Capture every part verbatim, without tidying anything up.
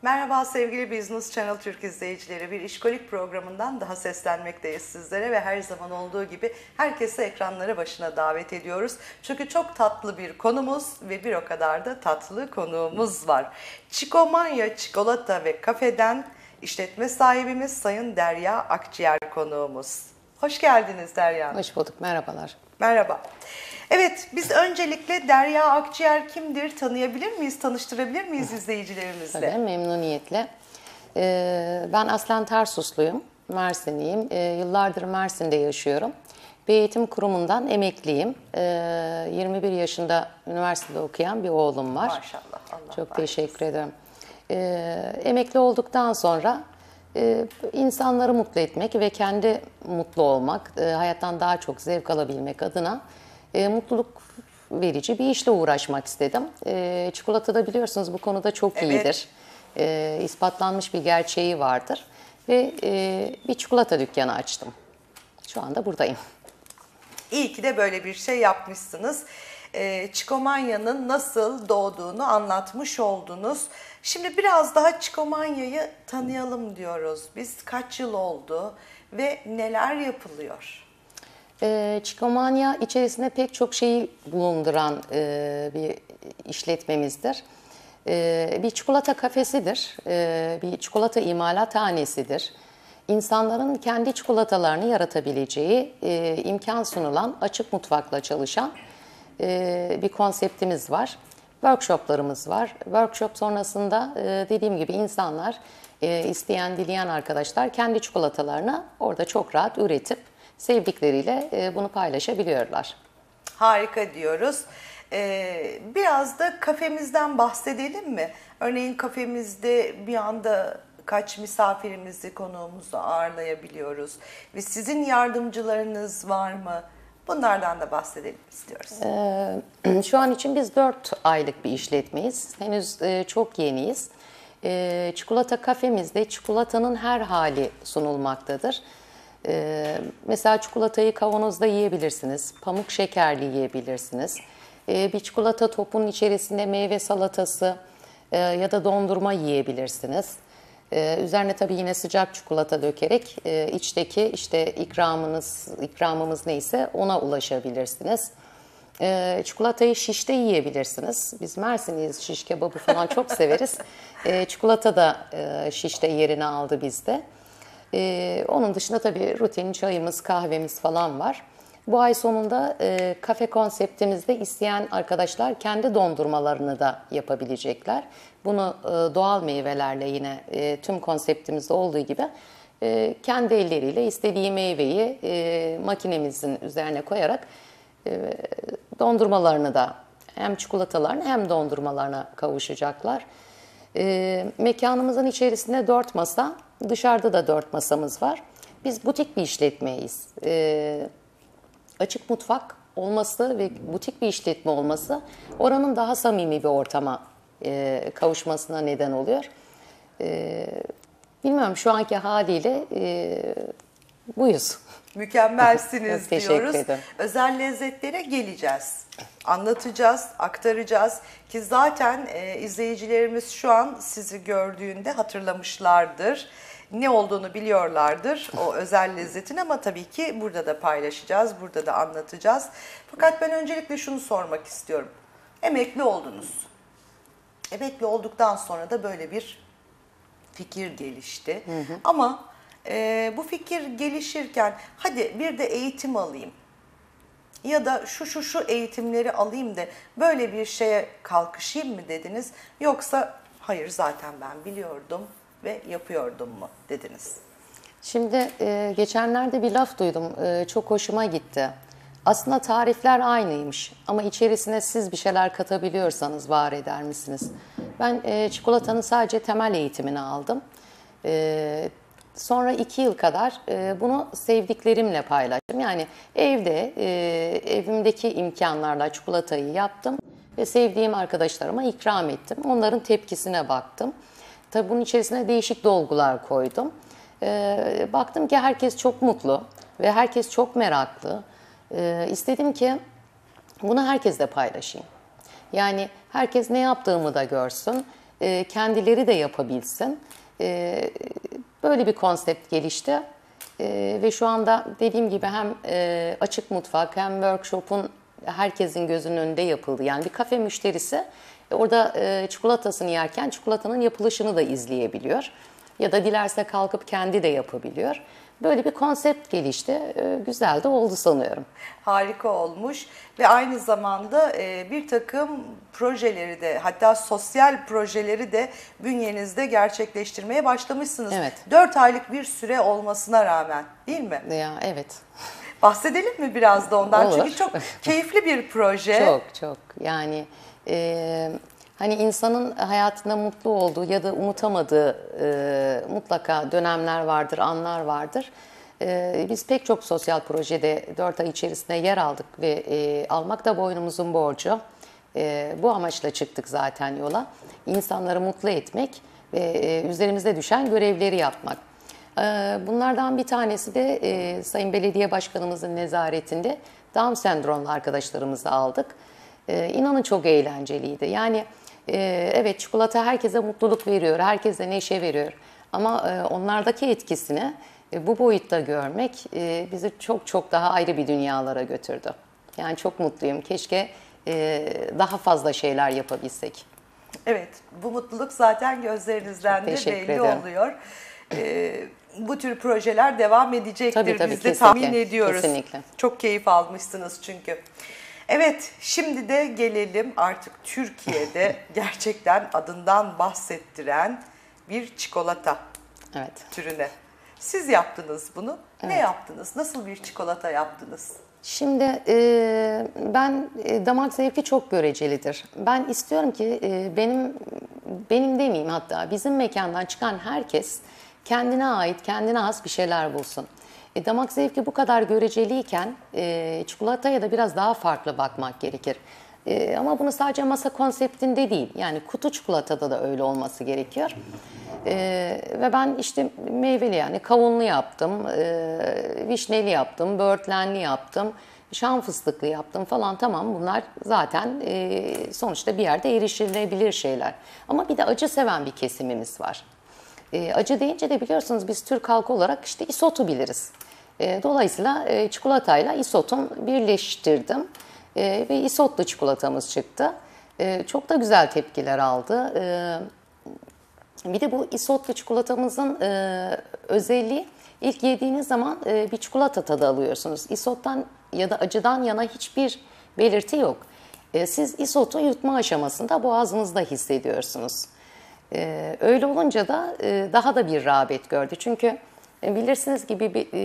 Merhaba sevgili Business Channel Türk izleyicileri. Bir işkolik programından daha seslenmekteyiz sizlere ve her zaman olduğu gibi herkesi ekranları başına davet ediyoruz. Çünkü çok tatlı bir konumuz ve bir o kadar da tatlı konuğumuz var. Çikomanya Çikolata ve Kafe'den işletme sahibimiz Sayın Derya Akciğer konuğumuz. Hoş geldiniz Derya. Hoş bulduk, merhabalar. Merhaba. Evet, biz öncelikle Derya Akciğer kimdir tanıyabilir miyiz, tanıştırabilir miyiz izleyicilerimizle? Tabii, memnuniyetle. Ee, ben aslen Tarsusluyum, Mersinliyim. Ee, yıllardır Mersin'de yaşıyorum. Bir eğitim kurumundan emekliyim. Ee, yirmi bir yaşında üniversitede okuyan bir oğlum var. Maşallah. Allah Çok var. teşekkür ederim. Ee, emekli olduktan sonra e, insanları mutlu etmek ve kendi mutlu olmak, e, hayattan daha çok zevk alabilmek adına e, mutluluk verici bir işle uğraşmak istedim. E, çikolatada biliyorsunuz bu konuda çok Evet. iyidir. E, ispatlanmış bir gerçeği vardır. Ve e, bir çikolata dükkanı açtım. Şu anda buradayım. İyi ki de böyle bir şey yapmışsınız. E, Çikomanya'nın nasıl doğduğunu anlatmış oldunuz. Şimdi biraz daha Çikomanya'yı tanıyalım diyoruz. Biz kaç yıl oldu ve neler yapılıyor? E, Çikomanya içerisinde pek çok şeyi bulunduran e, bir işletmemizdir. E, bir çikolata kafesidir, e, bir çikolata imalathanesidir. İnsanların kendi çikolatalarını yaratabileceği e, imkan sunulan, açık mutfakla çalışan e, bir konseptimiz var. Workshoplarımız var. Workshop sonrasında e, dediğim gibi insanlar, e, isteyen, dileyen arkadaşlar kendi çikolatalarını orada çok rahat üretip sevdikleriyle e, bunu paylaşabiliyorlar. Harika diyoruz. Ee, biraz da kafemizden bahsedelim mi? Örneğin kafemizde bir anda kaç misafirimizi, konuğumuzu ağırlayabiliyoruz. Ve sizin yardımcılarınız var mı? Bunlardan da bahsedelim istiyoruz. Ee, şu an için biz dört aylık bir işletmeyiz. Henüz e, çok yeniyiz. E, çikolata kafemizde çikolatanın her hali sunulmaktadır. E, mesela çikolatayı kavanozda yiyebilirsiniz, pamuk şekerli yiyebilirsiniz. E, bir çikolata topunun içerisinde meyve salatası e, ya da dondurma yiyebilirsiniz. Ee, üzerine tabii yine sıcak çikolata dökerek e, içteki işte ikramınız, ikramımız neyse ona ulaşabilirsiniz. Ee, çikolatayı şişte yiyebilirsiniz. Biz Mersinliyiz, şiş kebabı falan çok severiz. Ee, çikolata da e, şişte yerini aldı bizde. Ee, onun dışında tabii rutin çayımız, kahvemiz falan var. Bu ay sonunda e, kafe konseptimizde isteyen arkadaşlar kendi dondurmalarını da yapabilecekler. Bunu e, doğal meyvelerle yine e, tüm konseptimizde olduğu gibi e, kendi elleriyle istediği meyveyi e, makinemizin üzerine koyarak e, dondurmalarını da hem çikolatalarını hem dondurmalarına kavuşacaklar. E, mekanımızın içerisinde dört masa, dışarıda da dört masamız var. Biz butik bir işletmeyiz. E, Açık mutfak olması ve butik bir işletme olması oranın daha samimi bir ortama e, kavuşmasına neden oluyor. E, bilmiyorum şu anki haliyle e, buyuz. Mükemmelsiniz Teşekkür diyoruz. ederim. Özel lezzetlere geleceğiz. Anlatacağız, aktaracağız ki zaten e, izleyicilerimiz şu an sizi gördüğünde hatırlamışlardır. Ne olduğunu biliyorlardır o özel lezzetin ama tabii ki burada da paylaşacağız, burada da anlatacağız. Fakat ben öncelikle şunu sormak istiyorum. Emekli oldunuz. Emekli olduktan sonra da böyle bir fikir gelişti. Hı hı. Ama e, bu fikir gelişirken hadi bir de eğitim alayım. Ya da şu şu şu eğitimleri alayım da böyle bir şeye kalkışayım mı dediniz? Yoksa hayır zaten ben biliyordum ve yapıyordum mu dediniz? Şimdi e, geçenlerde bir laf duydum, e, çok hoşuma gitti. Aslında tarifler aynıymış ama içerisine siz bir şeyler katabiliyorsanız var eder misiniz? Ben e, çikolatanın sadece temel eğitimini aldım. E, sonra iki yıl kadar e, bunu sevdiklerimle paylaştım. Yani evde, e, evimdeki imkanlarla çikolatayı yaptım ve sevdiğim arkadaşlarıma ikram ettim. Onların tepkisine baktım. Tabii bunun içerisine değişik dolgular koydum. Ee, baktım ki herkes çok mutlu ve herkes çok meraklı. Ee, istedim ki bunu herkesle paylaşayım. Yani herkes ne yaptığımı da görsün. e, kendileri de yapabilsin. E, böyle bir konsept gelişti. E, ve şu anda dediğim gibi hem e, açık mutfak hem workshop'un herkesin gözünün önünde yapıldı. Yani bir kafe müşterisi orada e, çikolatasını yerken çikolatanın yapılışını da izleyebiliyor. Ya da dilerse kalkıp kendi de yapabiliyor. Böyle bir konsept gelişti. E, güzel de oldu sanıyorum. Harika olmuş ve aynı zamanda e, bir takım projeleri de, hatta sosyal projeleri de bünyenizde gerçekleştirmeye başlamışsınız. Evet. dört aylık bir süre olmasına rağmen, değil mi? Ya evet. Bahsedelim mi biraz da ondan? Olur. Çünkü çok keyifli bir proje. Çok çok. Yani e, hani insanın hayatında mutlu olduğu ya da unutamadığı e, mutlaka dönemler vardır, anlar vardır. E, biz pek çok sosyal projede dört ay içerisinde yer aldık ve e, almak da boynumuzun borcu. E, bu amaçla çıktık zaten yola. İnsanları mutlu etmek ve e, üzerimizde düşen görevleri yapmak. E, bunlardan bir tanesi de e, Sayın Belediye Başkanımızın nezaretinde Down sendromlu arkadaşlarımızı aldık. E, inanın çok eğlenceliydi. Yani e, evet, çikolata herkese mutluluk veriyor, herkese neşe veriyor. Ama e, onlardaki etkisini e, bu boyutta görmek e, bizi çok çok daha ayrı bir dünyalara götürdü. Yani çok mutluyum. Keşke e, daha fazla şeyler yapabilsek. Evet, bu mutluluk zaten gözlerinizden Çok de teşekkür belli ederim. oluyor. Ee, bu tür projeler devam edecektir. Tabii, tabii, Biz de kesinlikle, tahmin ediyoruz. kesinlikle. Çok keyif almışsınız çünkü. Evet, şimdi de gelelim artık Türkiye'de gerçekten adından bahsettiren bir çikolata Evet. türüne. Siz yaptınız bunu. Ne yaptınız? Nasıl bir çikolata yaptınız? Şimdi e, ben e, damak zevki çok görecelidir. Ben istiyorum ki e, benim benim demeyeyim hatta bizim mekandan çıkan herkes kendine ait, kendine has bir şeyler bulsun. E, damak zevki bu kadar göreceliyken e, çikolataya da biraz daha farklı bakmak gerekir. E, ama bunu sadece masa konseptinde değil, yani kutu çikolatada da öyle olması gerekiyor. E, ve ben işte meyveli, yani kavunlu yaptım, e, vişneli yaptım, böğürtlenli yaptım, şan fıstıklı yaptım falan, tamam, bunlar zaten e, sonuçta bir yerde erişilebilir şeyler. Ama bir de acı seven bir kesimimiz var. E, acı deyince de biliyorsunuz biz Türk halkı olarak işte isotu biliriz. E, dolayısıyla e, çikolatayla isotum birleştirdim e, ve isotlu çikolatamız çıktı. E, çok da güzel tepkiler aldı. E, bir de bu isotlu çikolatamızın e, özelliği, ilk yediğiniz zaman e, bir çikolata tadı alıyorsunuz. Isottan ya da acıdan yana hiçbir belirti yok. E, siz isotu yutma aşamasında boğazınızda hissediyorsunuz. Ee, öyle olunca da e, daha da bir rağbet gördü. Çünkü e, bilirsiniz gibi bir,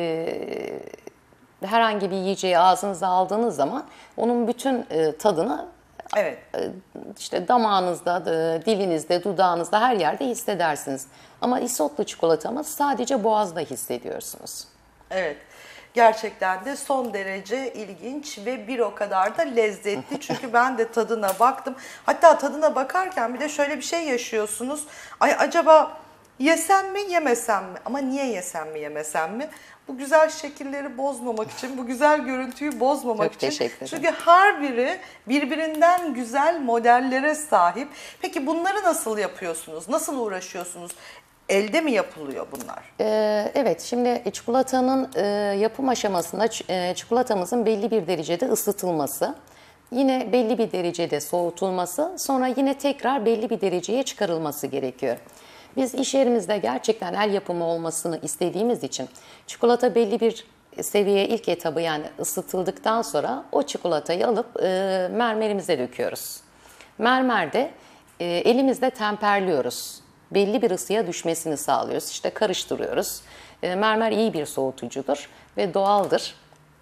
e, herhangi bir yiyeceği ağzınıza aldığınız zaman onun bütün e, tadını Evet. e, işte damağınızda, e, dilinizde, dudağınızda, her yerde hissedersiniz. Ama isotlu çikolatamız sadece boğazda hissediyorsunuz. Evet. Gerçekten de son derece ilginç ve bir o kadar da lezzetli. Çünkü ben de tadına baktım. Hatta tadına bakarken bir de şöyle bir şey yaşıyorsunuz. Ay acaba yesem mi yemesem mi? Ama niye yesem mi yemesem mi? Bu güzel şekilleri bozmamak için, bu güzel görüntüyü bozmamak Çok için. teşekkür ederim. Çünkü her biri birbirinden güzel modellere sahip. Peki bunları nasıl yapıyorsunuz? Nasıl uğraşıyorsunuz? Elde mi yapılıyor bunlar? Ee, evet, şimdi çikolatanın e, yapım aşamasında ç- e, çikolatamızın belli bir derecede ısıtılması, yine belli bir derecede soğutulması, sonra yine tekrar belli bir dereceye çıkarılması gerekiyor. Biz iş yerimizde gerçekten el yapımı olmasını istediğimiz için çikolata belli bir seviye, ilk etabı yani ısıtıldıktan sonra o çikolatayı alıp e, mermerimize döküyoruz. Mermerde e, elimizde temperliyoruz. Belli bir ısıya düşmesini sağlıyoruz. İşte karıştırıyoruz. E, mermer iyi bir soğutucudur ve doğaldır.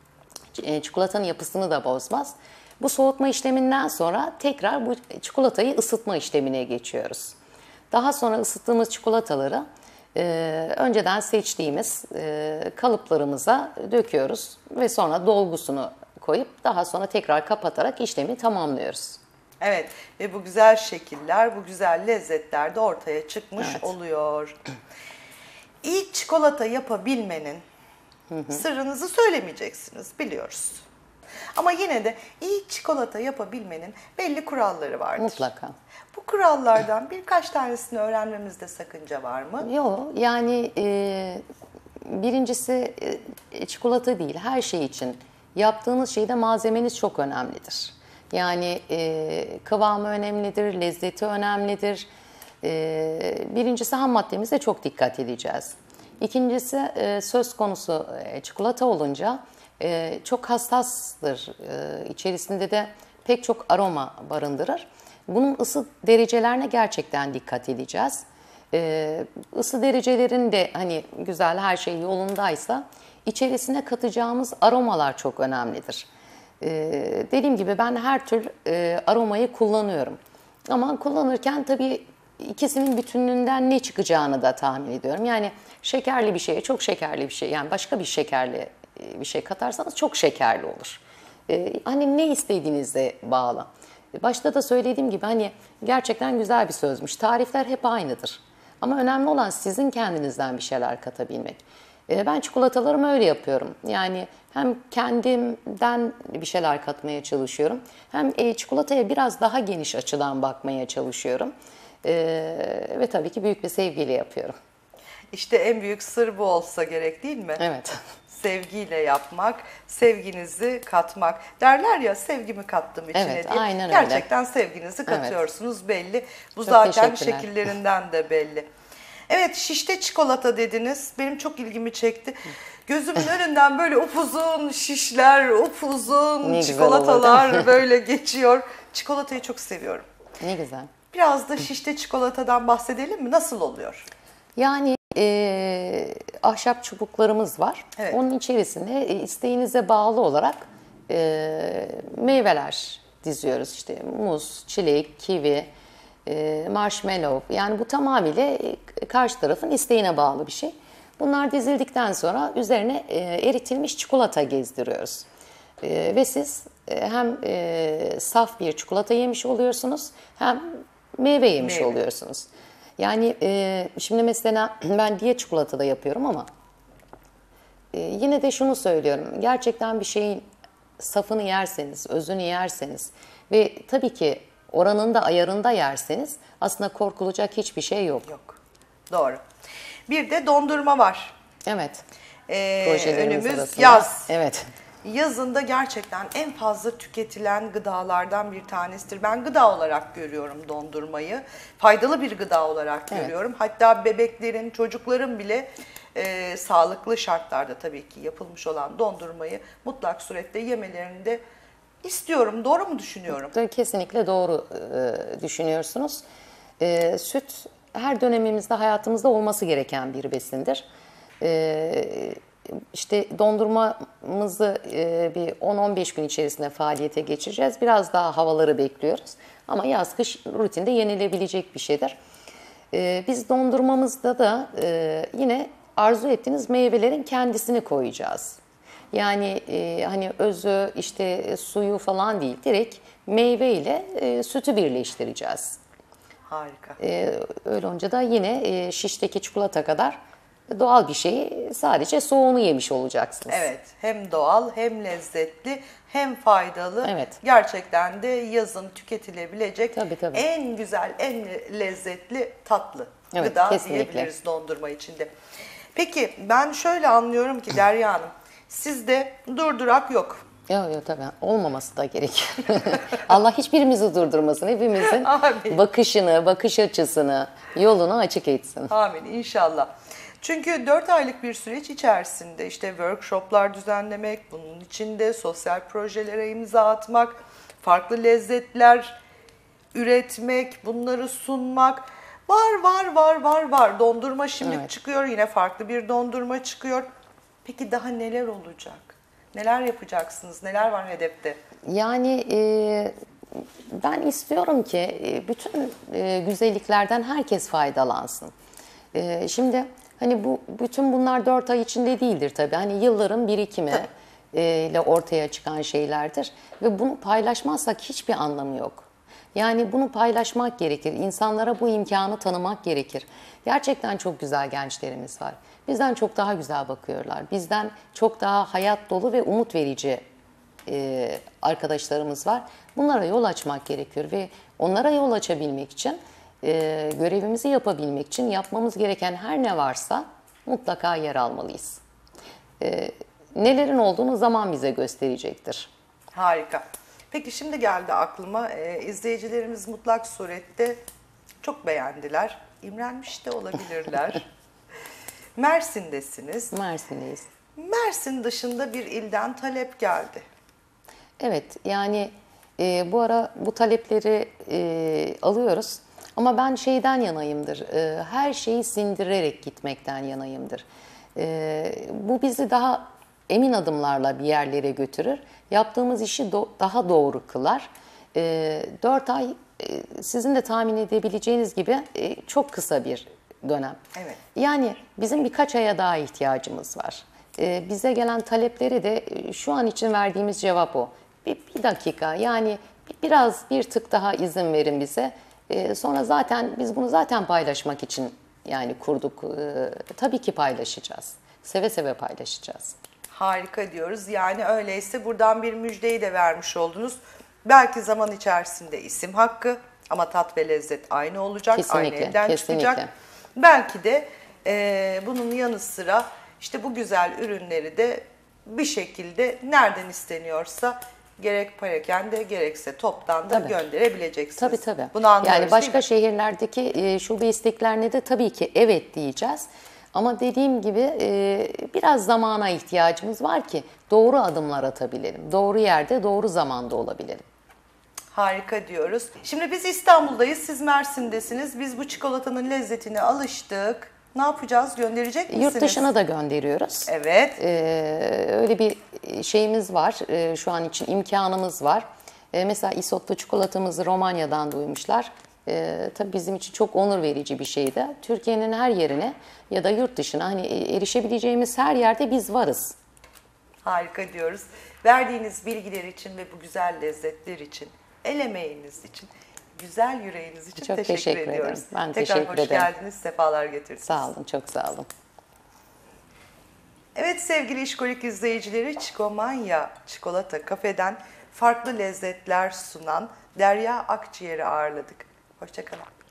E, çikolatanın yapısını da bozmaz. Bu soğutma işleminden sonra tekrar bu çikolatayı ısıtma işlemine geçiyoruz. Daha sonra ısıttığımız çikolataları e, önceden seçtiğimiz e, kalıplarımıza döküyoruz ve sonra dolgusunu koyup daha sonra tekrar kapatarak işlemi tamamlıyoruz. Evet ve bu güzel şekiller, bu güzel lezzetler de ortaya çıkmış Evet. oluyor. İyi çikolata yapabilmenin sırrınızı söylemeyeceksiniz, biliyoruz. Ama yine de iyi çikolata yapabilmenin belli kuralları vardır. Mutlaka. Bu Bu kurallardan birkaç tanesini öğrenmemizde sakınca var mı? Yok yani e, birincisi e, çikolata değil, her şey için yaptığınız şeyde malzemeniz çok önemlidir. Yani e, kıvamı önemlidir, lezzeti önemlidir. E, birincisi ham maddemize çok dikkat edeceğiz. İkincisi e, söz konusu e, çikolata olunca e, çok hassastır. E, içerisinde de pek çok aroma barındırır. Bunun ısı derecelerine gerçekten dikkat edeceğiz. Ee, ısı derecelerinin de hani güzel, her şey yolundaysa içerisine katacağımız aromalar çok önemlidir. Ee, dediğim gibi ben her tür e, aromayı kullanıyorum. Ama kullanırken tabii ikisinin bütünlüğünden ne çıkacağını da tahmin ediyorum. Yani şekerli bir şeye çok şekerli bir şey, yani başka bir şekerli e, bir şey katarsanız çok şekerli olur. Ee, hani ne istediğinize bağlı. Başta da söylediğim gibi hani gerçekten güzel bir sözmüş. Tarifler hep aynıdır. Ama önemli olan sizin kendinizden bir şeyler katabilmek. Ee, ben çikolatalarımı öyle yapıyorum. Yani hem kendimden bir şeyler katmaya çalışıyorum. Hem e, çikolataya biraz daha geniş açıdan bakmaya çalışıyorum. Ee, ve tabii ki büyük bir sevgiyle yapıyorum. İşte en büyük sır bu olsa gerek, değil mi? Evet. Sevgiyle yapmak, sevginizi katmak. Derler ya, sevgimi kattım içine Evet, diye. aynen öyle. Gerçekten sevginizi katıyorsunuz, belli. Bu Çok zaten teşekkürler. şekillerinden de belli. Evet, şişte çikolata dediniz. Benim çok ilgimi çekti. Gözümün önünden böyle upuzun şişler, upuzun Ne güzel çikolatalar olur, değil mi? böyle geçiyor. Çikolatayı çok seviyorum. Ne güzel. Biraz da şişte çikolatadan bahsedelim mi? Nasıl oluyor? Yani e, ahşap çubuklarımız var. Evet. Onun içerisine e, isteğinize bağlı olarak e, meyveler diziyoruz. İşte muz, çilek, kivi, e, marshmallow. Yani bu tamamıyla e, karşı tarafın isteğine bağlı bir şey. Bunlar dizildikten sonra üzerine e, eritilmiş çikolata gezdiriyoruz. E, ve siz e, hem e, saf bir çikolata yemiş oluyorsunuz, hem meyve yemiş Meyve. oluyorsunuz. Yani e, şimdi mesela ben diyet çikolata da yapıyorum ama e, yine de şunu söylüyorum. Gerçekten bir şeyin safını yerseniz, özünü yerseniz ve tabii ki oranında, ayarında yerseniz aslında korkulacak hiçbir şey yok. Yok. Doğru. Bir de dondurma var. Evet. Ee, Projelerimiz önümüz arasında. yaz. Evet. Yazında gerçekten en fazla tüketilen gıdalardan bir tanesidir. Ben gıda olarak görüyorum dondurmayı. Faydalı bir gıda olarak Evet. görüyorum. Hatta bebeklerin, çocukların bile e, sağlıklı şartlarda tabii ki yapılmış olan dondurmayı mutlak surette yemelerini de istiyorum. Doğru mu düşünüyorum? Kesinlikle doğru e, düşünüyorsunuz. E, süt her dönemimizde hayatımızda olması gereken bir besindir. E, işte dondurmamızı e, bir on on beş gün içerisinde faaliyete geçireceğiz. Biraz daha havaları bekliyoruz. Ama yaz kış rutinde yenilebilecek bir şeydir. E, biz dondurmamızda da e, yine arzu ettiğiniz meyvelerin kendisini koyacağız. Yani e, hani özü işte e, suyu falan değil, direkt meyve ile e, sütü birleştireceğiz. Harika. E, öyle olunca da yine e, şişteki çikolata kadar doğal bir şeyi, sadece soğuğunu yemiş olacaksınız. Evet, hem doğal hem lezzetli hem faydalı. Evet. Gerçekten de yazın tüketilebilecek Tabii, tabii. en güzel, en lezzetli tatlı Evet, gıda kesinlikle. diyebiliriz dondurma içinde. Peki ben şöyle anlıyorum ki Derya Hanım, sizde durdurak yok. Yok yok tabii olmaması da gerek. Allah hiçbirimizi durdurmasın. Hepimizin Amin. bakışını, bakış açısını, yolunu açık etsin. Amin inşallah. Çünkü dört aylık bir süreç içerisinde işte workshoplar düzenlemek, bunun içinde sosyal projelere imza atmak, farklı lezzetler üretmek, bunları sunmak var var var var var. Dondurma şimdi Evet. çıkıyor, yine farklı bir dondurma çıkıyor. Peki daha neler olacak? Neler yapacaksınız? Neler var hedefte? Yani e, ben istiyorum ki e, bütün e, güzelliklerden herkes faydalansın. E, şimdi hani bu bütün bunlar dört ay içinde değildir tabii. Hani yılların birikimi e, ile ortaya çıkan şeylerdir ve bunu paylaşmazsak hiçbir anlamı yok. Yani bunu paylaşmak gerekir. İnsanlara bu imkanı tanımak gerekir. Gerçekten çok güzel gençlerimiz var. Bizden çok daha güzel bakıyorlar. Bizden çok daha hayat dolu ve umut verici e, arkadaşlarımız var. Bunlara yol açmak gerekiyor ve onlara yol açabilmek için, e, görevimizi yapabilmek için yapmamız gereken her ne varsa mutlaka yer almalıyız. E, nelerin olduğunu zaman bize gösterecektir. Harika. Peki şimdi geldi aklıma. Ee, izleyicilerimiz mutlak surette çok beğendiler. İmrenmiş de olabilirler. Mersin'desiniz. Mersin'deyiz. Mersin dışında bir ilden talep geldi. Evet, yani e, bu ara bu talepleri e, alıyoruz. Ama ben şeyden yanayımdır, e, her şeyi sindirerek gitmekten yanayımdır. E, bu bizi daha emin adımlarla bir yerlere götürür. Yaptığımız işi do- daha doğru kılar. E, dört ay e, sizin de tahmin edebileceğiniz gibi e, çok kısa bir dönem. Evet. Yani bizim birkaç aya daha ihtiyacımız var. E, bize gelen talepleri de e, şu an için verdiğimiz cevap o. Bir, bir dakika, yani biraz bir tık daha izin verin bize. E, sonra zaten biz bunu zaten paylaşmak için yani kurduk. E, tabii ki paylaşacağız. Seve seve paylaşacağız. Harika diyoruz. Yani öyleyse buradan bir müjdeyi de vermiş oldunuz. Belki zaman içerisinde isim hakkı ama tat ve lezzet aynı olacak. Kesinlikle, aynı elden kesinlikle. çıkacak. Belki de e, bunun yanı sıra işte bu güzel ürünleri de bir şekilde nereden isteniyorsa gerek parakende gerekse toptan da Tabii. gönderebileceksiniz. Tabii tabii. Bunu anlıyoruz, yani başka değil mi? şehirlerdeki e, şube isteklerine de tabii ki evet diyeceğiz. Ama dediğim gibi e, biraz zamana ihtiyacımız var ki doğru adımlar atabilelim. Doğru yerde, doğru zamanda olabilelim. Harika diyoruz. Şimdi biz İstanbul'dayız, siz Mersin'desiniz. Biz bu çikolatanın lezzetine alıştık. Ne yapacağız? Gönderecek misiniz? Yurt dışına da gönderiyoruz. Evet. Ee, öyle bir şeyimiz var. Ee, şu an için imkanımız var. Ee, mesela isotlu çikolatamızı Romanya'dan duymuşlar. Ee, tabii bizim için çok onur verici bir şeydi. Türkiye'nin her yerine ya da yurt dışına hani erişebileceğimiz her yerde biz varız. Harika diyoruz. Verdiğiniz bilgiler için ve bu güzel lezzetler için, el emeğiniz için, güzel yüreğiniz için Çok teşekkür, teşekkür ederim. ediyoruz. Ben Tekrar teşekkür hoş ederim. geldiniz, sefalar getirdiniz. Sağ olun, çok sağ olun. Evet sevgili İşkolik izleyicileri, Çikomanya Çikolata Kafe'den farklı lezzetler sunan Derya Akciğer'i ağırladık. Hoşça kalın.